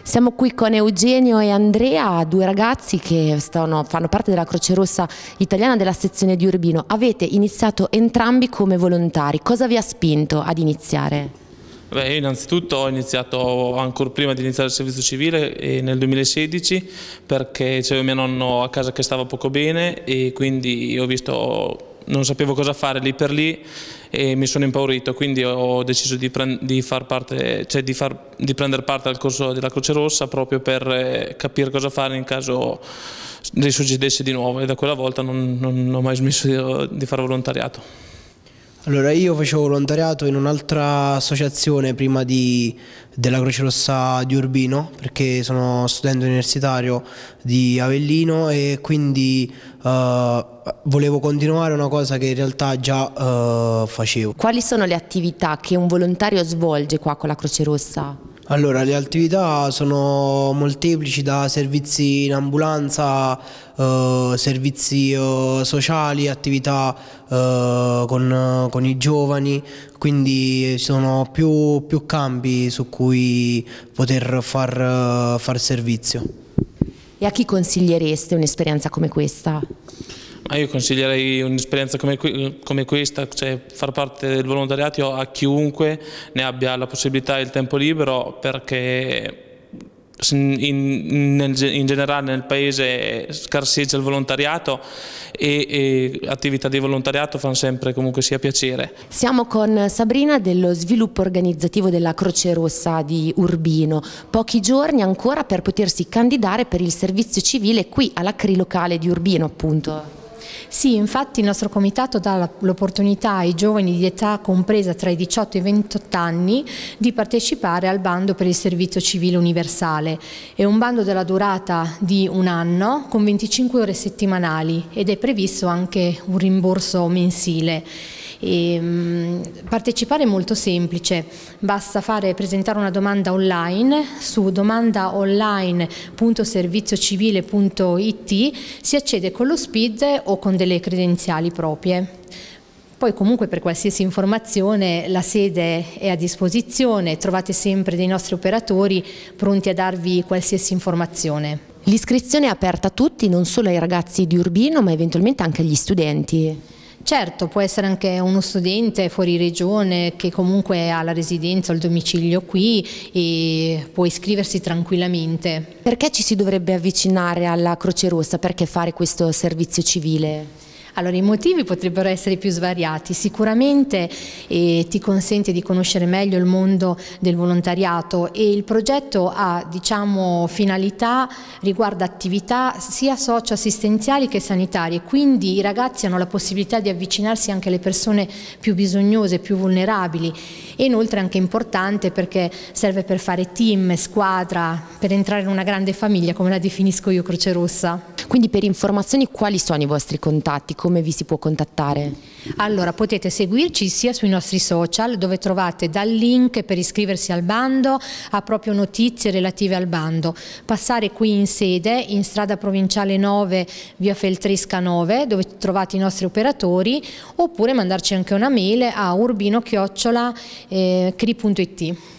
Siamo qui con Eugenio e Andrea, due ragazzi che fanno parte della Croce Rossa italiana della sezione di Urbino. Avete iniziato entrambi come volontari. Cosa vi ha spinto ad iniziare? Beh, io innanzitutto ho iniziato ancora prima di iniziare il servizio civile nel 2016 perché c'era mio nonno a casa che stava poco bene e quindi ho visto, non sapevo cosa fare lì per lì e mi sono impaurito, quindi ho deciso di prendere parte al corso della Croce Rossa proprio per capire cosa fare in caso risorgesse di nuovo, e da quella volta non ho mai smesso di fare volontariato. Allora, io facevo volontariato in un'altra associazione prima della Croce Rossa di Urbino, perché sono studente universitario di Avellino e quindi volevo continuare una cosa che in realtà già facevo. Quali sono le attività che un volontario svolge qua con la Croce Rossa? Allora, le attività sono molteplici, da servizi in ambulanza, servizi sociali, attività con i giovani, quindi ci sono più campi su cui poter far servizio. E a chi consigliereste un'esperienza come questa? Io consiglierei un'esperienza come questa, cioè far parte del volontariato a chiunque ne abbia la possibilità e il tempo libero, perché in generale nel paese scarseggia il volontariato e attività di volontariato fanno sempre comunque sia piacere. Siamo con Sabrina dello sviluppo organizzativo della Croce Rossa di Urbino. Pochi giorni ancora per potersi candidare per il servizio civile qui alla CRI locale di Urbino, appunto. Sì, infatti il nostro comitato dà l'opportunità ai giovani di età compresa tra i 18 e i 28 anni di partecipare al bando per il servizio civile universale. È un bando della durata di un anno con 25 ore settimanali ed è previsto anche un rimborso mensile. Partecipare è molto semplice, basta presentare una domanda online su domandaonline.serviziocivile.it, si accede con lo SPID o con delle credenziali proprie. Poi comunque per qualsiasi informazione la sede è a disposizione, trovate sempre dei nostri operatori pronti a darvi qualsiasi informazione. L'iscrizione è aperta a tutti, non solo ai ragazzi di Urbino ma eventualmente anche agli studenti? Certo, può essere anche uno studente fuori regione che comunque ha la residenza o il domicilio qui e può iscriversi tranquillamente. Perché ci si dovrebbe avvicinare alla Croce Rossa? Perché fare questo servizio civile? Allora, i motivi potrebbero essere più svariati. Sicuramente ti consente di conoscere meglio il mondo del volontariato e il progetto ha, finalità, riguarda attività sia socio-assistenziali che sanitarie, quindi i ragazzi hanno la possibilità di avvicinarsi anche alle persone più bisognose, più vulnerabili, e inoltre è anche importante perché serve per fare team, squadra, per entrare in una grande famiglia, come la definisco io, Croce Rossa. Quindi per informazioni quali sono i vostri contatti? Come vi si può contattare? Allora, potete seguirci sia sui nostri social, dove trovate dal link per iscriversi al bando a proprio notizie relative al bando, passare qui in sede in strada provinciale 9 via Feltresca 9 dove trovate i nostri operatori, oppure mandarci anche una mail a urbino@cri.it.